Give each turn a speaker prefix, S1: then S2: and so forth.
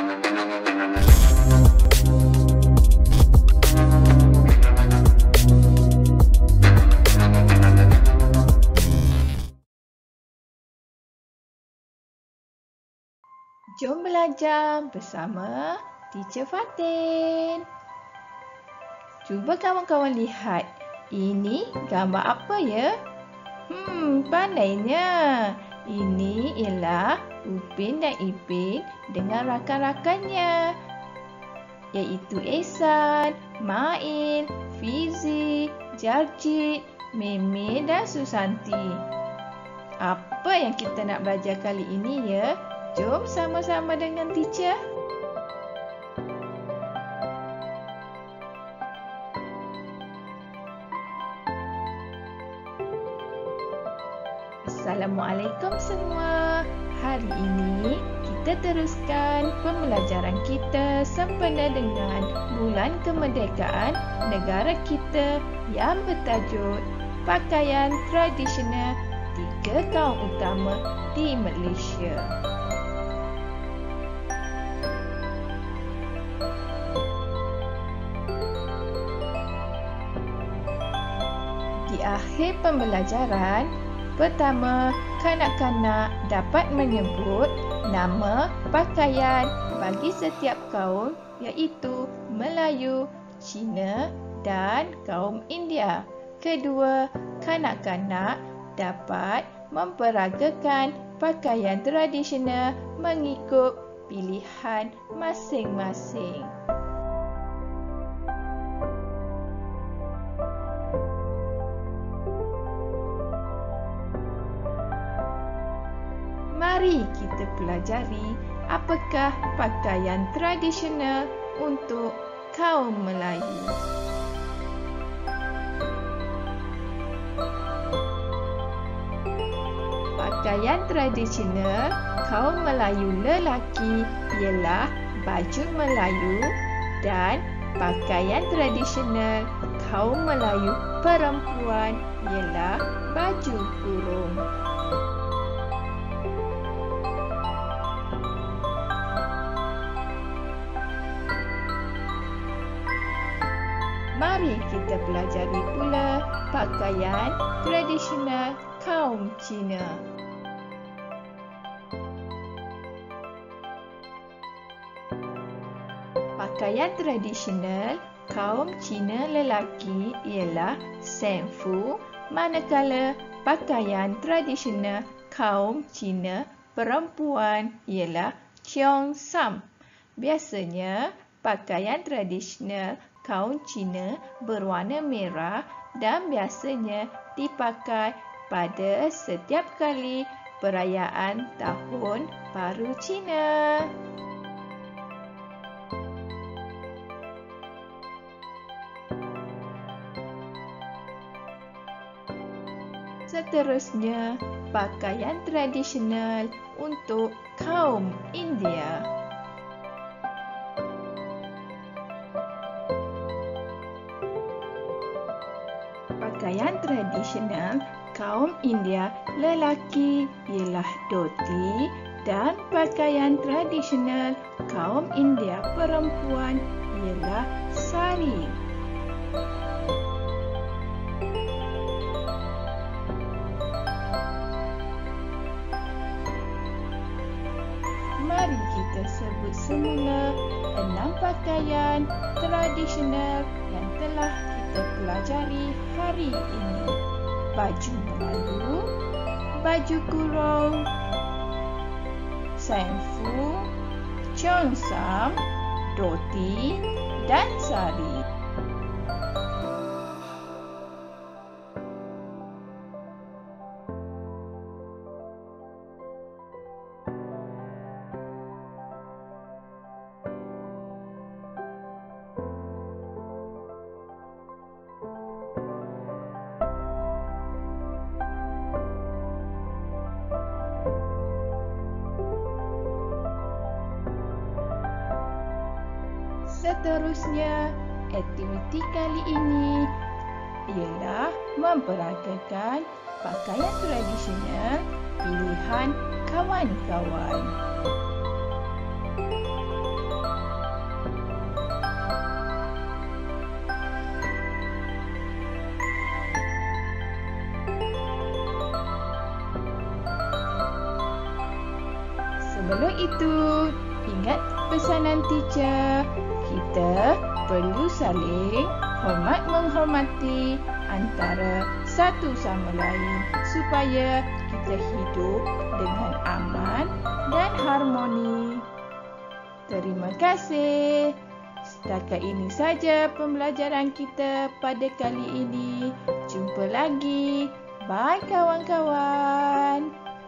S1: Jom belajar bersama Teacher Fatin. Cuba kawan-kawan lihat. Ini gambar apa ya? Pandainya. Ini ialah Upin dan Ipin dengan rakan-rakannya, iaitu Ehsan, Mail, Fizi, Jarjit, Meme dan Susanti. Apa yang kita nak belajar kali ini ya? Jom sama-sama dengan teacher. Assalamualaikum semua. Hari ini kita teruskan pembelajaran kita sempena dengan bulan kemerdekaan negara kita yang bertajuk Pakaian Tradisional Tiga Kaum Utama di Malaysia. Di akhir pembelajaran, pertama, kanak-kanak dapat menyebut nama pakaian bagi setiap kaum iaitu Melayu, Cina dan kaum India. Kedua, kanak-kanak dapat memperagakan pakaian tradisional mengikut pilihan masing-masing. Mari kita pelajari apakah pakaian tradisional untuk kaum Melayu. Pakaian tradisional kaum Melayu lelaki ialah baju Melayu dan pakaian tradisional kaum Melayu perempuan ialah baju kurung. Mari kita pelajari pula pakaian tradisional kaum Cina. Pakaian tradisional kaum Cina lelaki ialah Senfu, manakala pakaian tradisional kaum Cina perempuan ialah Cheongsam. Biasanya, pakaian tradisional kaum Cina berwarna merah dan biasanya dipakai pada setiap kali perayaan Tahun Baru Cina. Seterusnya, pakaian tradisional untuk kaum India. Pakaian tradisional kaum India lelaki ialah dhoti dan pakaian tradisional kaum India perempuan ialah sari. Mari kita sebut semula 6 pakaian tradisional yang telah kita pelajari hari ini. Baju Melayu, baju kurung, Senfu, Cheongsam, dhoti dan sari. Seterusnya, aktiviti kali ini ialah memperagakan pakaian tradisional pilihan kawan-kawan. Sebelum itu, ingat pesanan teacher. Kita perlu saling hormat-menghormati antara satu sama lain supaya kita hidup dengan aman dan harmoni. Terima kasih. Setakat ini saja pembelajaran kita pada kali ini. Jumpa lagi. Bye kawan-kawan.